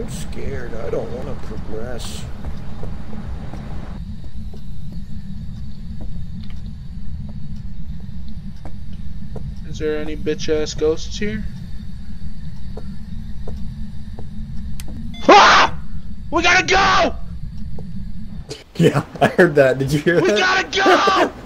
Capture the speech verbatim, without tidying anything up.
I'm scared. I don't want to progress. Is there any bitch-ass ghosts here? Ah! We gotta go! Yeah, I heard that. Did you hear We that? gotta go!